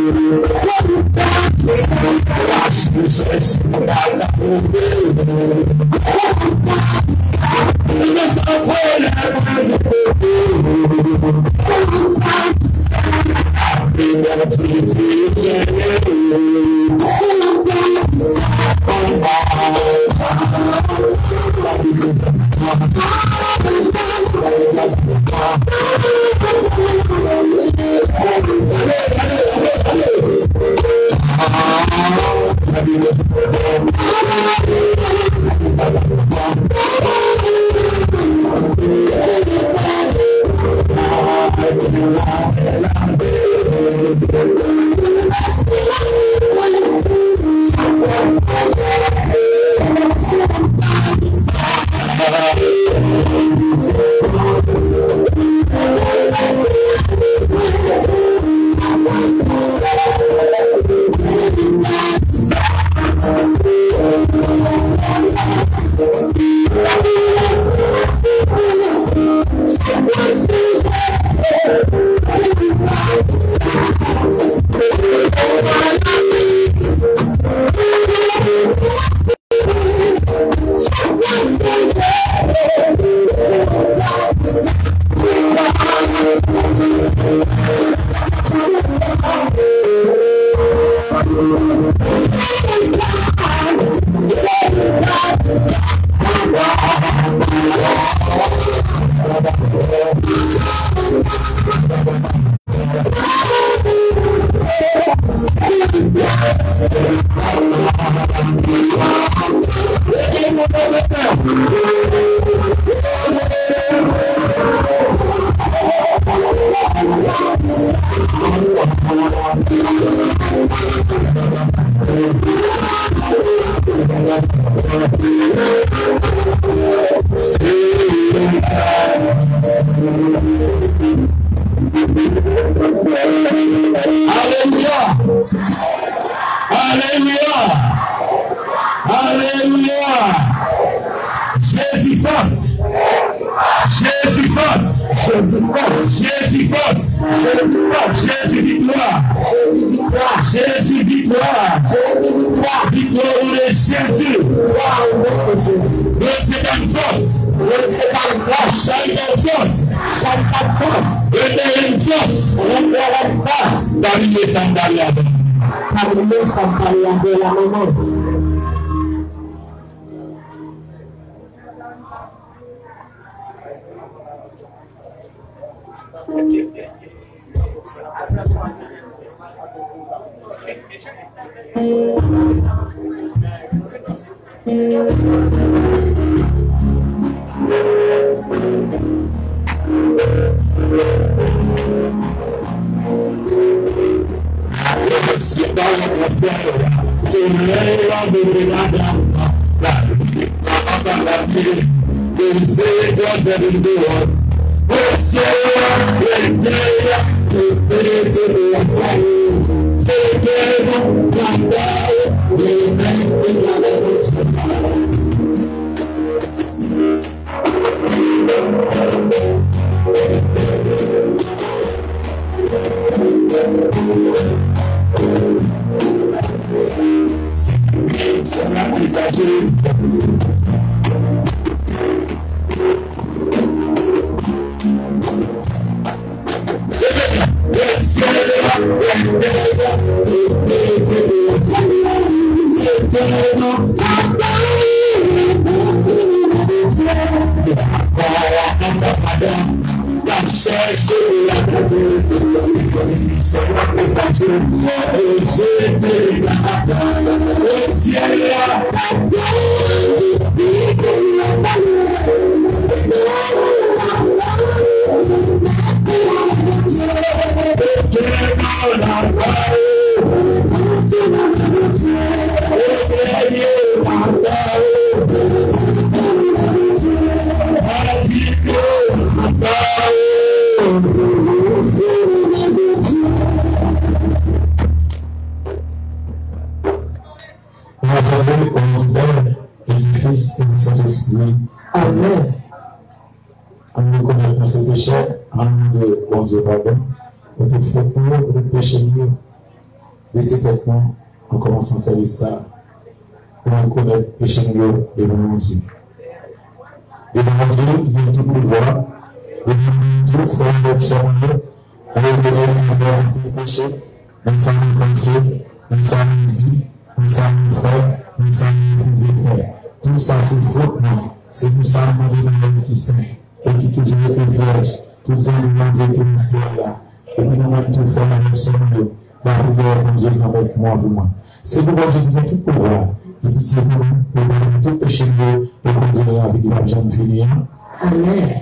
Amen. Nous connaissons ces péchés, nous de bon Dieu pardon, nous de fautes, nous de péchés, Laissez tête-nous, en commençant à servir ça, pour nous connaître le péché de mon Dieu. Et dans mon Dieu, il y a tout pouvoir, et Dieu, frère, notre Seigneur, on va donner le péché, nous sommes pensés, nous sommes dit, nous sommes frères, nous sommes physiques. Tout ça, c'est faute, non. C'est nous sommes dans l'homme qui saint, et qui toujours été vierge, tous les éléments Dieu qui nous sert là. Et puis nous avons tout fait dans notre Seigneur, la prière, mon Dieu, avec moi, pour moi. C'est pour Dieu qui vient tout pouvoir, et puis c'est pour nous, tout péché de pour continuer la vie de la jeune fille. Amen.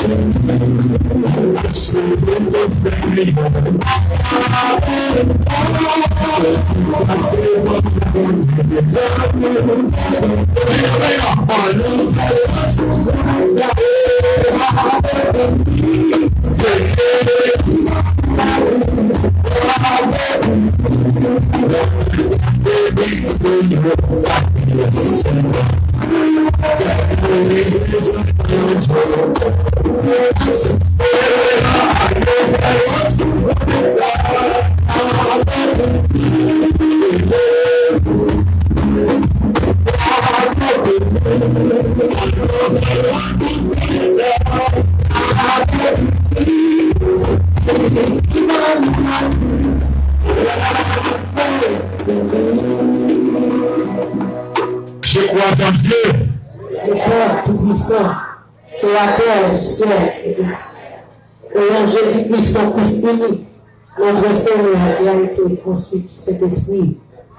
Je crois en Dieu, le Père Tout-Puissant, Créateur du ciel et de terre, et en Jésus-Christ, son Fils unique, notre Seigneur qui a été conçu du Saint-Esprit.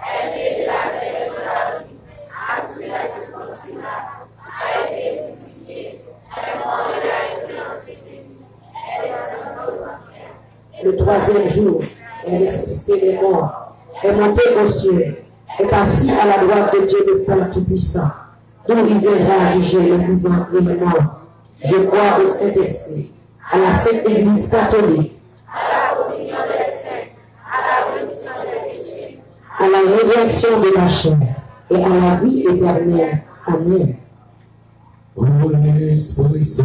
Le troisième jour, est ressuscité des morts, est monté aux cieux, est assis à la droite de Dieu le Père Tout-Puissant, d'où il viendra juger les vivants et les morts. Je crois au Saint-Esprit, à la Sainte Église catholique, à la communion des saints, à la rémission des péchés, à la résurrection de la chair et à la vie éternelle. Amen. ô l'Esprit Saint,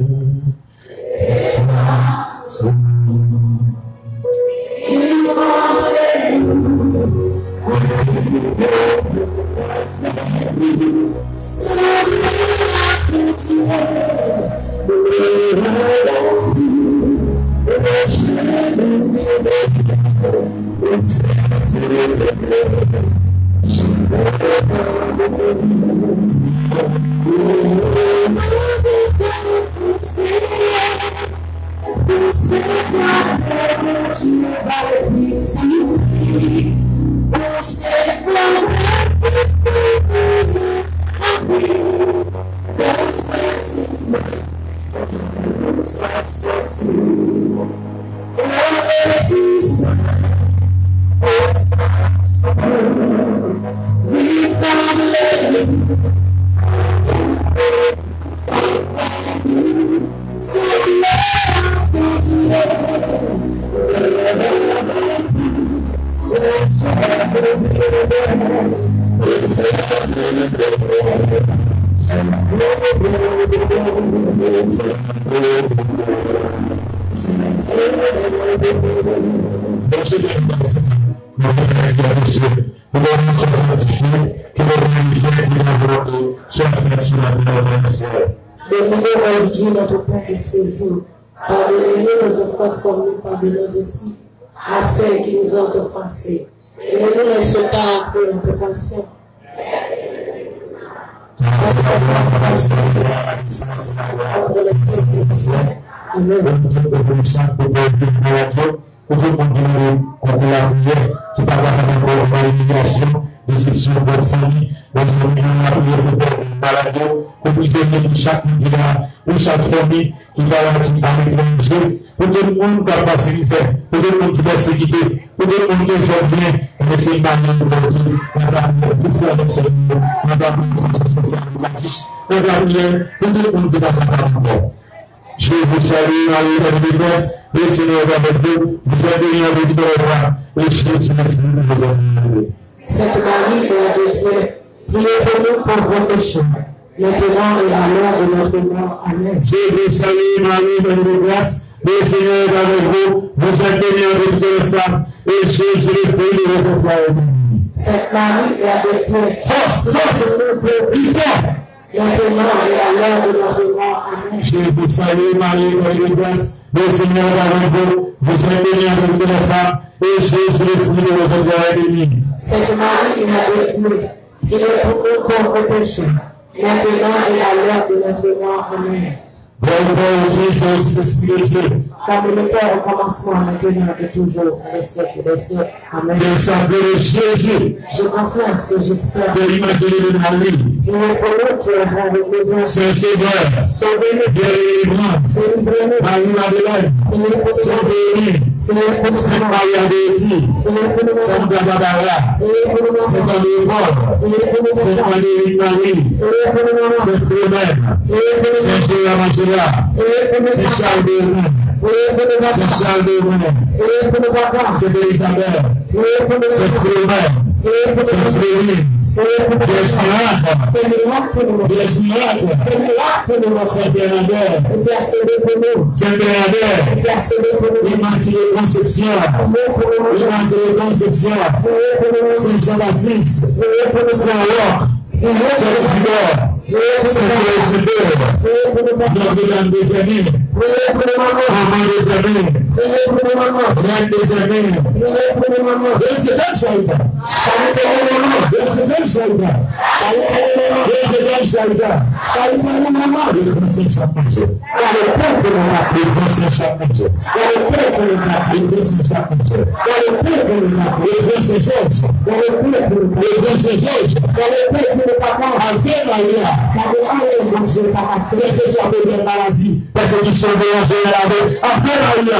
sois Bénis-nous aujourd'hui notre Père de ce jour. Pardonnez-nous nos offenses comme nous pardonnons aussi à ceux qui nous ont offensés. Et ne nous laissez pas entrer en tentation. Amen. qui parle de l'élimination des élections de votre famille, des malades, pour prisonniers pour chaque famille qui va à l'étranger, pour tout le monde qui va passer misère, pour tout le monde qui va se quitter, pour tout le monde qui va bien, mais c'est une manière de dire, madame, pour faire le Seigneur, madame, pour tout le monde qui va faire je vous salue, Marie, de grâce, le Seigneur est avec vous, vous êtes bénie avec de la foi, et Jésus est le vous a béni. Sainte Marie, Mère de Dieu, priez pour nous pauvres pécheurs, maintenant et à l'heure de notre mort. Amen. Je vous salue, Marie, Mère de grâce, le Seigneur est avec vous, vous êtes bénie avec de la foi, et Jésus le fruit de vos entrailles est béni. Sainte Marie, Mère de Dieu, Force, histoire. maintenant et à l'heure de notre mort. Amen. Je vous salue, Marie, Mère de grâce, le Seigneur est avec vous, vous êtes bénie avec de la foi, et Jésus le fruit de vos entrailles est béni. Sainte Marie, Mère de Dieu, priez pour nous pauvres pécheurs, maintenant et à l'heure de notre mort. Amen. Comme il était au commencement, maintenant et toujours, les siècles des siècles. Amen. Je confesse et j'espère. Il est pour nous qui avons besoin. C'est sauveur. Sauvez-nous. Délivrez-nous. Il est pour nous. C'est Maria Béti. C'est Gababara. C'est c'est Marie. C'est Frémène. C'est Gérard Angela. C'est Charles Bérin. C'est Charles Bérin. C'est Elisabeth. C'est Frémène. C'est Frémène. C'est Bernadette. C'est Bernadette. Immaculée Conception. Immaculée Conception. C'est Jean-Baptiste. C'est Roch. C'est Tibor. C'est Président. Notre-Dame des Amis. Maman des Amis. Reine des Amis. Deuxième Chaïta. Deuxième Chaïta. Deuxième Chaïta. Le conseil chaque jour. Le conseil chaque jour. Le conseil chaque jour. Le conseil Georges. Le conseil Georges. Avec Maria. Les maladies. Parce qu'ils sont dérangés à la vie. Avec Maria.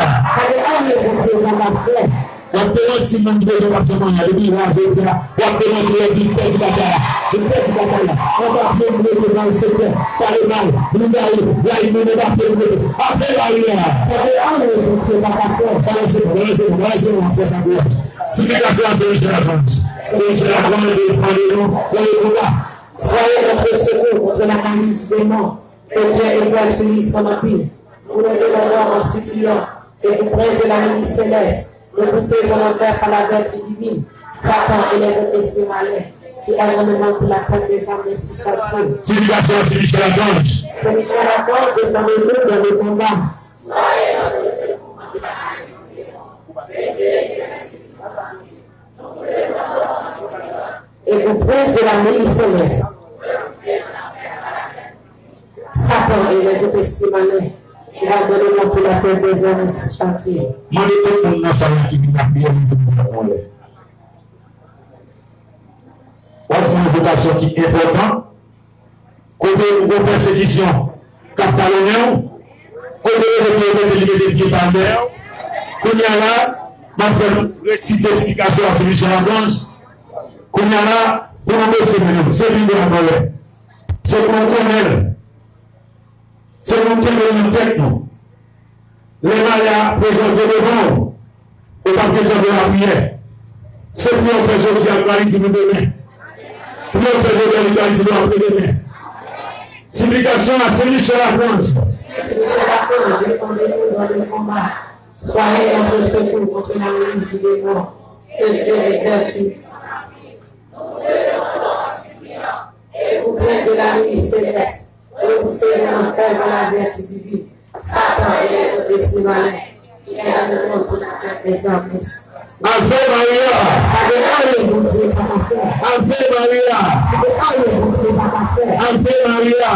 On peut voir si mon Dieu est un appartement, il y a des villages, etc. On peut voir si il y a une petite bataille. Une petite bataille. On va appeler le bleu dans le secteur. Par le mal. Nous allons. Là, il ne va pas appeler le bleu. Avec Maria. Soyez notre secours contre la malice des démons. Que Dieu exerce son empire. Nous le demandons en suppliant que vous princes de la milice céleste, repoussez en enfer par la vertu divine, Satan et les autres esprits malins, qui agrément pour la peine des âmes de si sortir. Supplication à Michel Archange. Michel Archange, défendez-nous dans le combat. Soyez notre secours contre la malice des démons. Et vous princes de la milice céleste, Satan et les autres esprits malins, qui agrément pour la peine des âmes de si sortir. On fait une vocation qui est importante. Côté de persécution, catalonienne, côté de des pieds par terre, qu'on y a là, on fait réciter l'explication à celui de Archange, qu'on y a là, pour nous c'est lui de la colère. C'est pour nous connaître. C'est pour nous tenir une tête, nous. Les marias présentés devant, au papier de la prière. C'est pour nous faire sortir la qualité de demain. Pour nous faire de la qualité de demain. Supplication à Saint-Michel Archange. Michel Archange, défendez-nous dans le combat. Soyez notre secours contre la milice du démon. Que Dieu exerce. Et vous princes de la milice céleste, repoussez en enfer dans la vertu divine. Satan et les autres esprits malins, qui est dans le monde pour la tête des hommes. Ave Maria. Ave Maria. Ave Maria.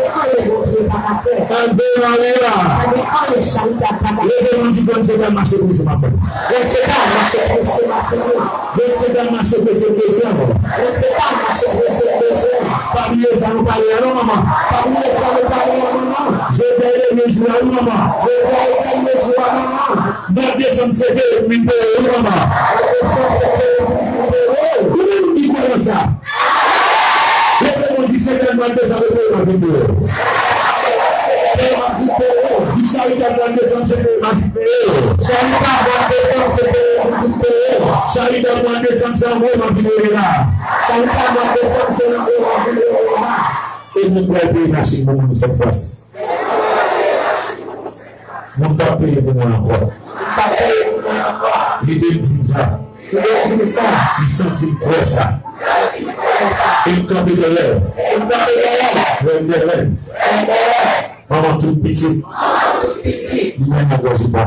Ave Maria. Levez-nous du bon Seigneur marcher pour ce matin. Le Seigneur marcher pour ce matin. Le Seigneur marcher pour ce besoin. Le Seigneur marcher pour ce besoin. Parmi les amis, parmi les maman. Parmi les amis, parmi les maman. Je t'ai aimé jouer à maman. Je t'ai aimé jouer à maman. 9 décembre, c'était une maman. Vous-même dites quoi ça? Les gens disent que c'est un mois de décembre, c'est un mois de décembre. Il s'agit d'un mois de décembre, c'est un mois de décembre. S'agit d'un mois de décembre, c'est un mois de décembre. Et nous pouvons payer la Chine pour cette fois-ci. Nous ne pouvons pas payer pour moi encore. L'idée me dit ça. Il sentit quoi ça. Il campait de l'air. Maman tout petit. Il m'a n'engagé pas.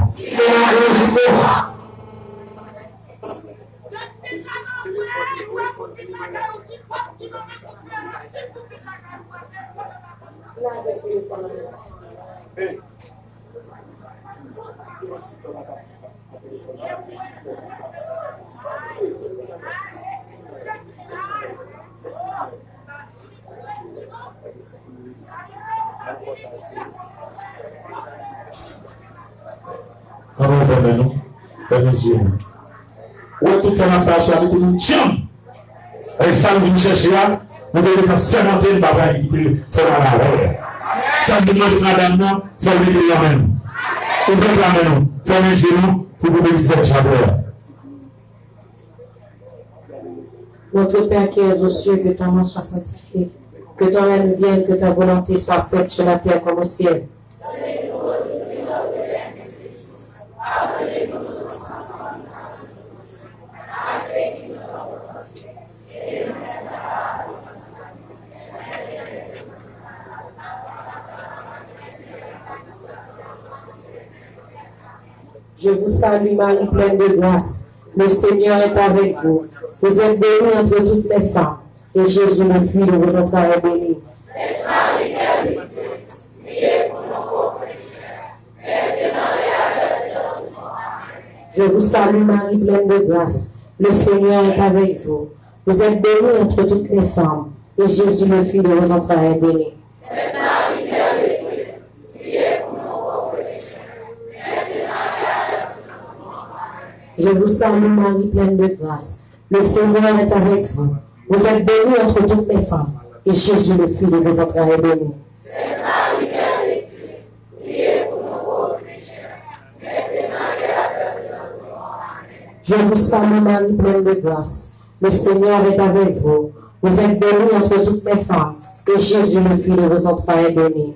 Comment faire nous? Faire les yeux. Ou tout ça m'a fait acheter une chambre. Et ça me vient chercher là. Nous devons faire cémenter le papa qui dit c'est la règle. Ça me demande madame non, faut mettre la main. Ouvrez la main, faut mettre genoux pour vous bénir le chabot. Notre Père qui es aux cieux, que ton nom soit sanctifié, que ton règne vienne, que ta volonté soit faite sur la terre comme au ciel. Je vous salue Marie, pleine de grâce. Le Seigneur est avec vous. Vous êtes bénie entre toutes les femmes. Et Jésus, le fruit de vos entrailles, est béni. Je vous salue Marie, pleine de grâce. Le Seigneur est avec vous. Vous êtes bénie entre toutes les femmes. Et Jésus, le fruit de vos entrailles, est béni. Je vous salue Marie, pleine de grâce. Le Seigneur est avec vous. Vous êtes bénie entre toutes les femmes. Et Jésus, le fruit de vos entrailles, est béni. Je vous salue Marie, pleine de grâce. Le Seigneur est avec vous. Vous êtes bénie entre toutes les femmes. Et Jésus, le fruit de vos entrailles, est béni.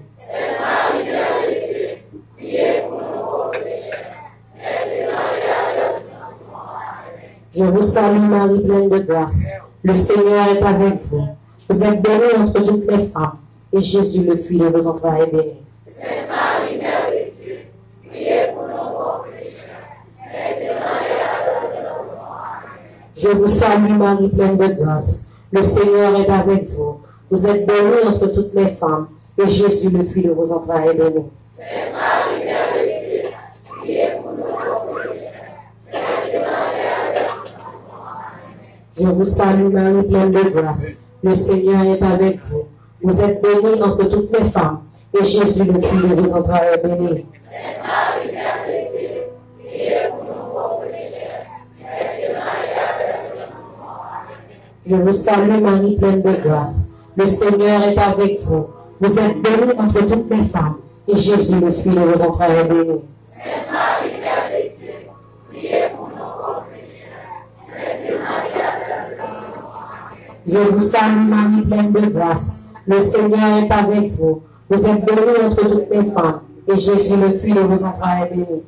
Je vous salue Marie, pleine de grâce. Le Seigneur est avec vous. Vous êtes bénie entre toutes les femmes. Et Jésus, le fruit de vos entrailles, est béni. Je vous salue Marie, pleine de grâce. Le Seigneur est avec vous. Vous êtes bénie entre toutes les femmes. Et Jésus, le fruit de vos entrailles, est béni. Je vous salue Marie, pleine de grâce. Le Seigneur est avec vous. Vous êtes bénie entre toutes les femmes. Et Jésus, le fruit de vos entrailles, est béni. Je vous salue Marie, pleine de grâce. Le Seigneur est avec vous. Vous êtes bénie entre toutes les femmes. Et Jésus, le fruit de vos entrailles, est béni. Je vous salue Marie, pleine de grâce. Le Seigneur est avec vous. Vous êtes bénie entre toutes les femmes. Et Jésus, le fruit de vos entrailles, est béni.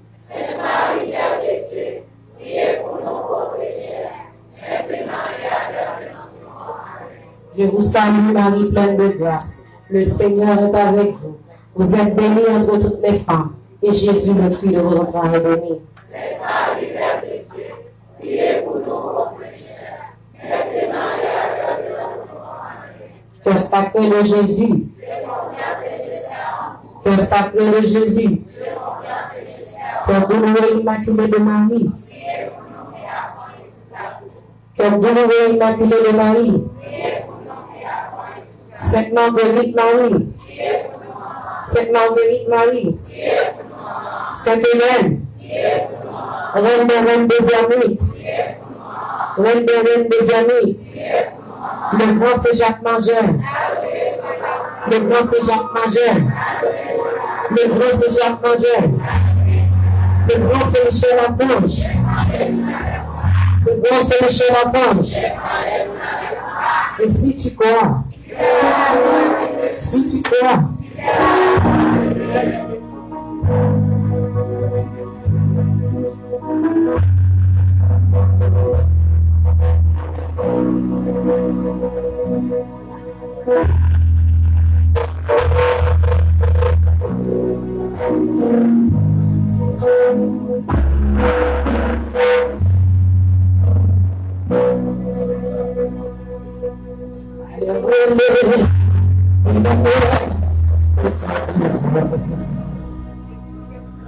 Je vous salue Marie, pleine de grâce. Le Seigneur est avec vous. Vous êtes bénie entre toutes les femmes. Et Jésus, le fruit de vos entrailles, est béni. Cœur sacré de Jésus. Cœur sacré de Jésus. Cœur douloureux immaculé de Marie. Cœur douloureux immaculé de Marie. Sainte Marguerite Marie. Sainte Marguerite Marie. Sainte Hélène. Reine des reines des ermites. Reine des reines des ermites. Le grand c'est Jacques Majeur. Le grand c'est Jacques Majeur. Le grand c'est Jacques Majeur. Le grand c'est Michel Archange. Le grand c'est Michel Archange. Et si tu crois, si tu crois,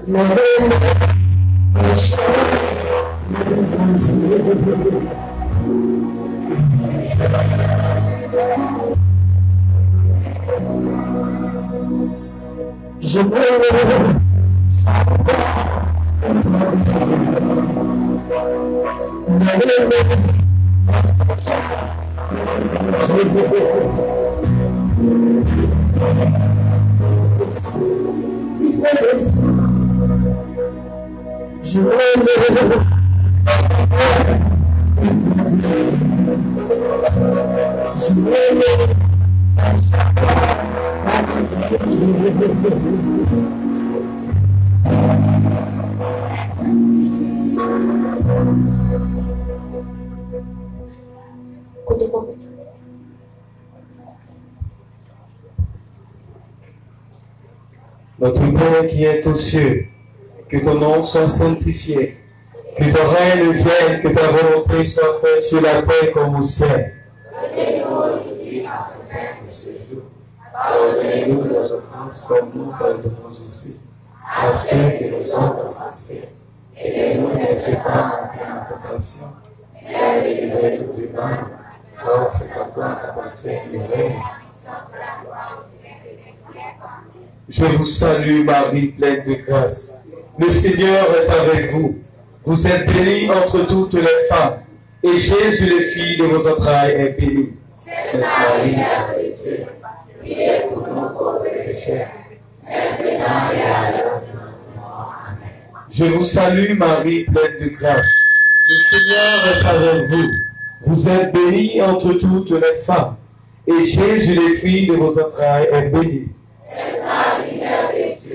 Notre Père qui est aux cieux, que ton nom soit sanctifié, que ton règne vienne, que ta volonté soit faite sur la terre comme au ciel. Donnez-nous aujourd'hui notre pain de ce jour. Pardonnez-nous nos offenses comme nous pardonnons aussi à ceux qui nous ont offensés. Et ne nous laissez pas entrer en tentation, mais délivrez-nous du mal, car c'est à toi qu'appartient le règne. Je vous salue, Marie, pleine de grâce. Le Seigneur est avec vous. Vous êtes bénie entre toutes les femmes, et Jésus, le Fils de vos entrailles, est béni. Sainte Marie, Mère de Dieu, priez pour nous pauvres pécheurs, maintenant et à l'heure de notre mort. Amen. Je vous salue, Marie, pleine de grâce. Le Seigneur est avec vous. Vous êtes bénie entre toutes les femmes, et Jésus, le Fils de vos entrailles, est béni. Sainte Marie, Mère de Dieu,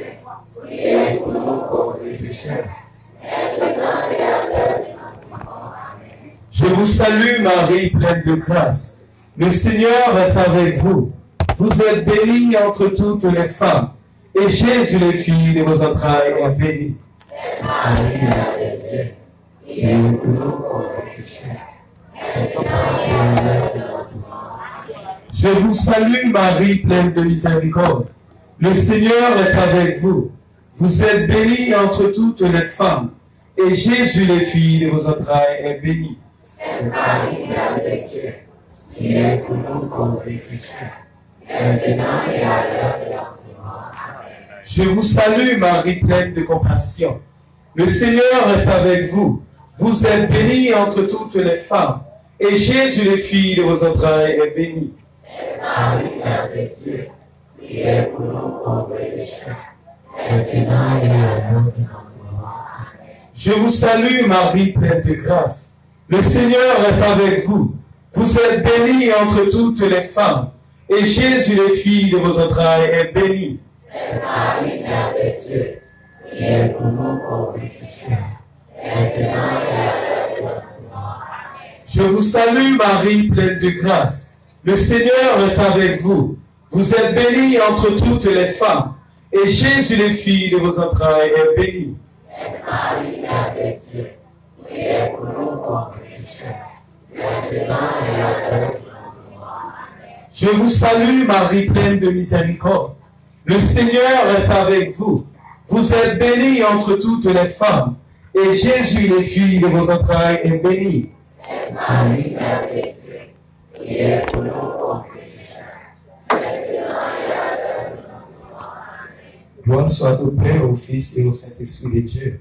priez pour nous pauvres pécheurs, maintenant et à l'heure de notre mort. Amen. Je vous salue, Marie, pleine de grâce. Le Seigneur est avec vous. Vous êtes bénie entre toutes les femmes, et Jésus, le Fils de vos entrailles, est béni. Sainte Marie, Mère de Dieu, priez pour nous pauvres pécheurs, maintenant et à l'heure de notre mort. Je vous salue, Marie, pleine de miséricorde. Le Seigneur est avec vous. Vous êtes bénie entre toutes les femmes, et Jésus, le Fils de vos entrailles, est béni. Sainte Marie, Mère de Dieu, priez pour nous pauvres pécheurs, maintenant et à l'heure de notre mort. Amen. Je vous salue, Marie, pleine de compassion. Le Seigneur est avec vous. Vous êtes bénie entre toutes les femmes, et Jésus, le Fils de vos entrailles, est béni. Sainte Marie, Mère de Dieu, priez pour nous pauvres pécheurs, maintenant et à l'heure de notre mort. Amen. Je vous salue, Marie, pleine de grâce. Le Seigneur est avec vous. Vous êtes bénie entre toutes les femmes, et Jésus, le Fils de vos entrailles, est béni. Sainte Marie, Mère de Dieu, priez pour nous pauvres pécheurs, maintenant et à l'heure de notre mort. Amen. Je vous salue, Marie, pleine de grâce. Le Seigneur est avec vous. Vous êtes bénie entre toutes les femmes, et Jésus, le Fils de vos entrailles, est béni. Sainte Marie, Mère de Dieu, priez pour nous pauvres pécheurs, maintenant et à l'heure de notre mort. Amen. Je vous salue, Marie, pleine de miséricorde. Le Seigneur est avec vous. Vous êtes bénie entre toutes les femmes, et Jésus, le Fils de vos entrailles, est béni. Sainte Marie, Mère de Dieu, priez pour nous pauvres pécheurs, maintenant et à l'heure de notre mort. Amen. Gloire soit au Père, au Fils et au Saint-Esprit de Dieu.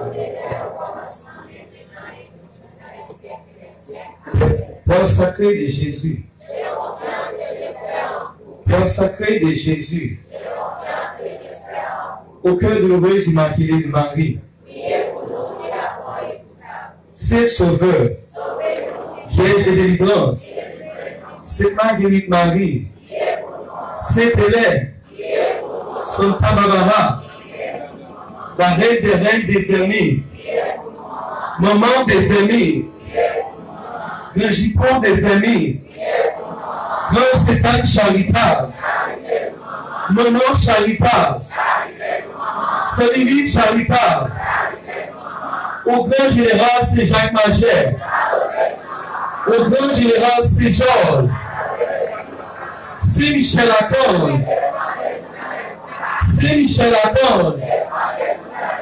Père sacré de Jésus, Père sacré de Jésus, au cœur de l'heureuse Immaculée de Marie, c'est Sauveur, Vierge de délivrance, c'est Marguerite Marie, c'est Hélène, Santa Barbara, la reine des reines des amis, maman des amis, grand Gipon des amis, grand Stéphane charitable, Nono charitable, Saint-Limite charitable, au grand général Saint-Jacques Magère, au grand général Saint-Georges, Saint-Michel Attendre, Saint-Michel Attendre,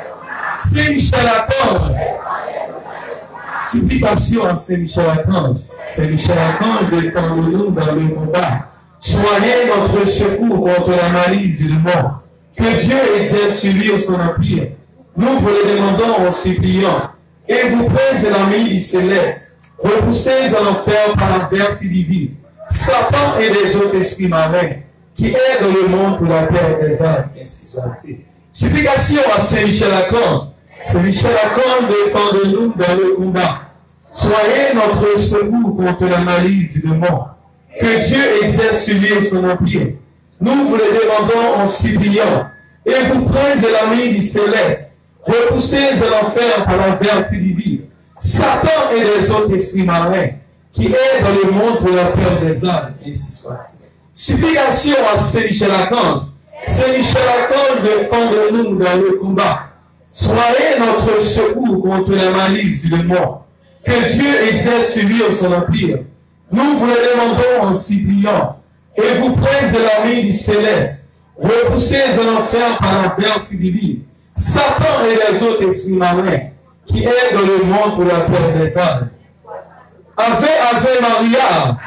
Saint-Michel-Archange. Supplication à Saint-Michel-Archange. Saint-Michel-Archange, défendez-nous dans le combat. Soyez notre secours contre la malice du démon. Que Dieu exerce sur lui au son empire. Nous vous le demandons en suppliant. Et vous prenez l'ami du céleste. Repoussez en enfer par la vertu divine. Satan et les autres esprits marins qui aident le monde pour la paix des âmes. Ainsi soit-il. Supplication à Saint-Michel-Archange. Saint-Michel-Archange, défendez-nous dans le combat. Soyez notre secours contre la malice du démon. Que Dieu exerce sur lui son empire. Nous vous le demandons en suppliant. Et vous prenez l'ami du céleste. Repoussez l'enfer par la vertu divine. Satan et les autres esprits marins qui aident le monde pour la paix des âmes. Ainsi soit-il. Supplication à Saint-Michel-Archange. Saint-Michel-Archange, défendez-nous dans le combat. Soyez notre secours contre la malice du démon. Que Dieu exerce sur lui son empire. Nous vous le demandons en suppliant. Et vous prenez l'ami du céleste. Repoussez l'enfer par la vertu divine. Satan et les autres esprits marins qui aident le monde pour la paix des âmes. Ave, Ave Maria.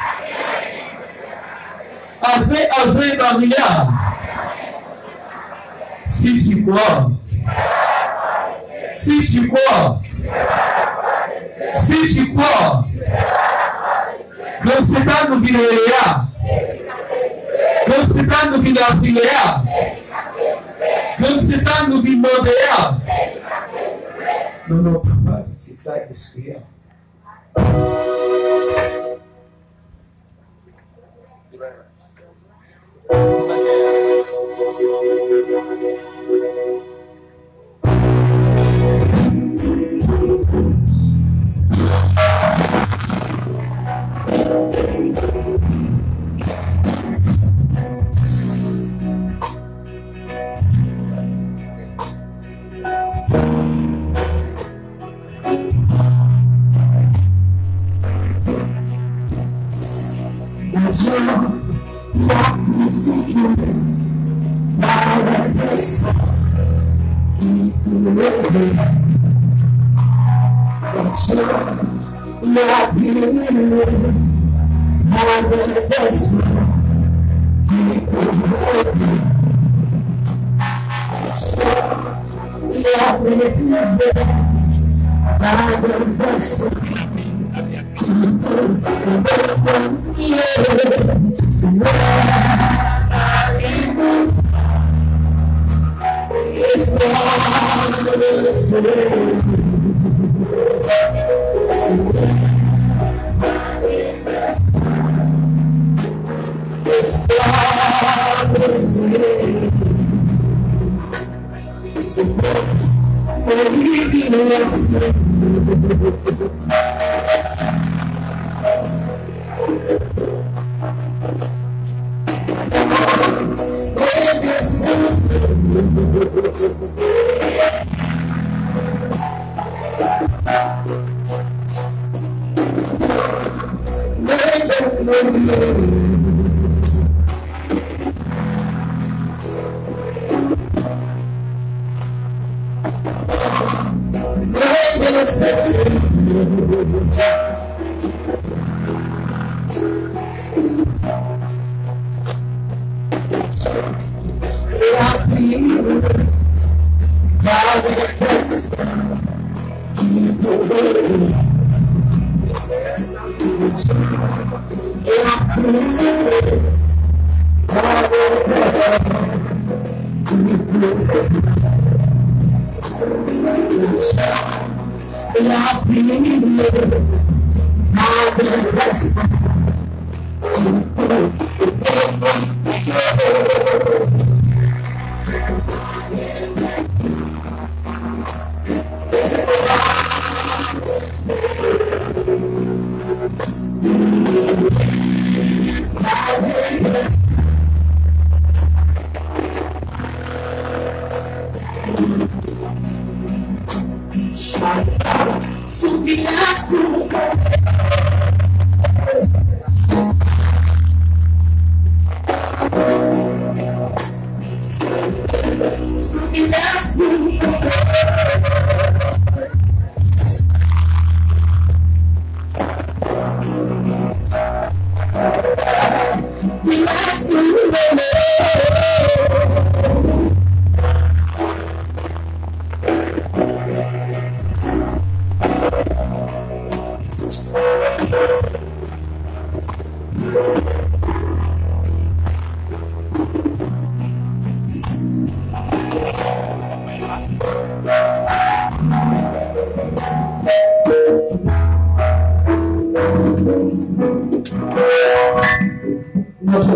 Ave, Ave Maria. Si tu crois, si tu crois, si tu crois, que Satan nous vient là, que Satan nous vient la prière, que Satan nous vient demander. Non, non, papa, petite là, esprit.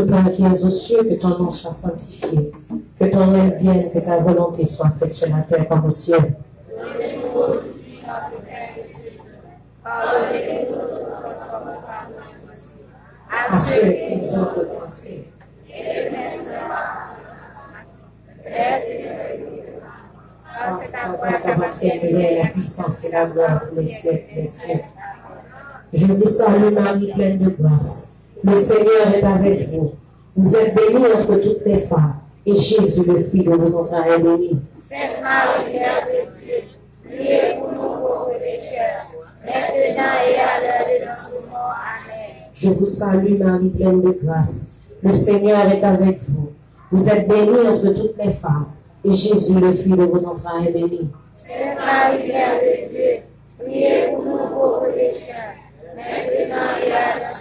Notre Père qui es aux cieux, que ton nom soit sanctifié, que ton règne vienne, que ta volonté soit faite sur la terre comme au ciel. Donnez-nous aujourd'hui notre pain de ce jour. Pardonnez-nous nos offenses comme nous pardonnons À ceux qui nous ont offensés. et Parce qu'à t'appartient la puissance et la gloire pour les siècles des siècles. Je vous salue Marie, pleine de grâce. Le Seigneur est avec vous. Vous êtes bénie entre toutes les femmes, et Jésus, le Fils de vos entrailles, est béni. Sainte Marie, Mère de Dieu, priez pour nous pauvres pécheurs, maintenant et à l'heure de notre mort. Amen. Je vous salue Marie, pleine de grâce. Le Seigneur est avec vous. Vous êtes bénie entre toutes les femmes, et Jésus, le Fils de vos entrailles, est béni. Sainte Marie, Mère de Dieu, priez pour nous pauvres pécheurs, maintenant et à l'heure.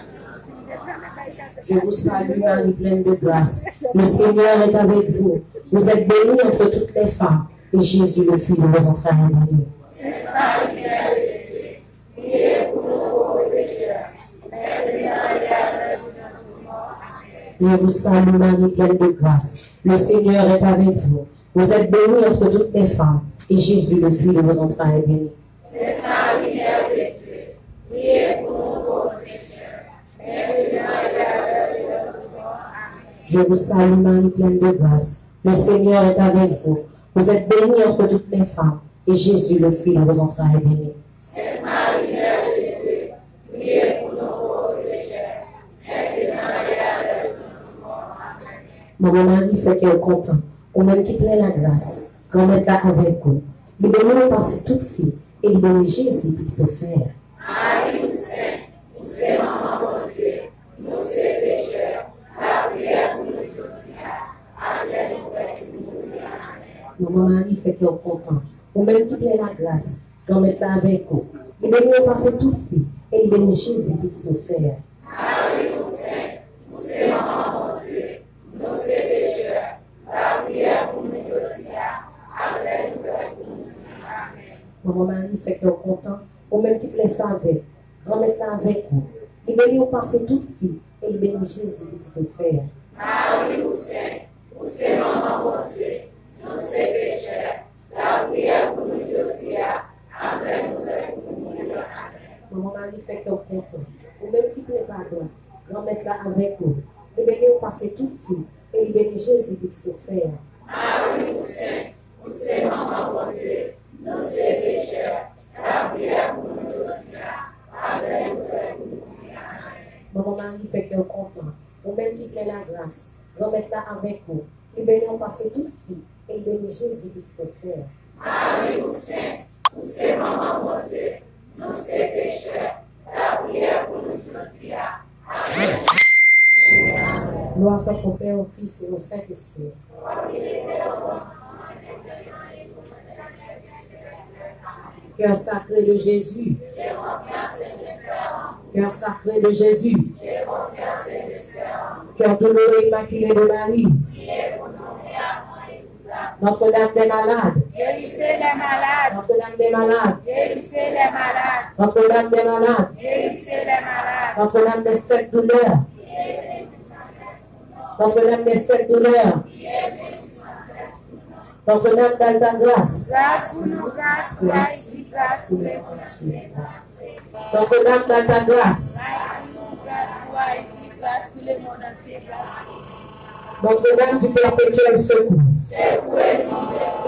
Je vous salue Marie, pleine de grâce. Le Seigneur est avec vous. Vous êtes bénie entre toutes les femmes, et Jésus, le Fils de vos entrailles, est béni. Sainte Marie, Mère de Dieu, priez pour nous pauvres pécheurs, maintenant et à l'heure de notre mort. Amen. Je vous salue Marie, pleine de grâce. Le Seigneur est avec vous. Vous êtes bénie entre toutes les femmes, et Jésus, le Fils de vos entrailles, est béni. Sainte Marie, Mère de Dieu, priez pour nous pauvres pécheurs, maintenant et à l'heure de notre mort. Amen. Je vous salue Marie, pleine de grâce. Le Seigneur est avec vous. Vous êtes bénie entre toutes les femmes, et Jésus, le Fils de vos entrailles, est béni. Sainte Marie, Mère de Dieu, priez pour nous pauvres pécheurs, maintenant et à l'heure de notre mort. Amen. Maman Marie fait qu'elle est content. Ou même qui plaît la grâce. Quand on est là avec vous. Libérez-nous par cette toute fille. Et libérez Jésus, petit offert. Marie, nous sainte, nous c'est maman mon Dieu, nous c'est pécheurs, la prière pour nous aujourd'hui, après nous mourir. Amen. Maman Marie fait qu'elle est content. Ou même qui plaît la grâce. Quand on est là avec vous. Libérez-nous par cette toute fille. Et libérez Jésus, petit offert. Marie, nous sainte, nous c'est maman mon Dieu, nous c'est pécheurs, la prière pour nous aujourd'hui, après nous mourir. Amen. Maman Marie fait qu'elle est content. Ou même qui plaît faveur. Remettre là avec vous. Libérez-nous par cette toute fille. Et libérez Jésus, petit offert. Marie, nous sainte, nous c'est maman mon Dieu, nous c'est pécheurs, la prière pour nous aujourd'hui, après nous mourir. Amen. Maman Marie fait qu'elle est content. Ou même qui plaît pardon. Remettre là avec vous. Libérez-nous par cette toute fille. Et libérez Jésus, petit offert. Marie, nous sainte, nous c'est maman mon Dieu, nous c'est pécheurs, la prière pour nous aujourd'hui, après nous mourir. Amen. Maman Marie fait qu'elle est content. Ou même qui plaît la grâce. Remettre là avec vous. Libérez-nous par cette toute fille. Et libérez Jésus, petit offert. Marie, nous sainte, nous c'est maman mon Dieu, nous c'est pécheurs, la prière pour nous aujourd'hui, après nous mourir. Amen. Gloire soit au Père, au Fils et au Saint-Esprit. Cœur sacré de Jésus. Cœur sacré de Jésus. Cœur douloureux et immaculé de Marie. Notre-Dame des malades. Guérissez les malades, Notre-Dame des malades. guérissez les malades, Notre-Dame des malades. guérissez les malades, Notre-Dame des sept douleurs. Notre-Dame des sept douleurs. Notre-Dame d'Alta Grâce. grâce pour nous, grâce pour Haïti, grâce pour les mondes. Notre-Dame d'Alta Grâce. Grâce pour Haïti, grâce pour les mondes entiers, grâce. Notre-Dame du perpétuel secours. Secouez-nous,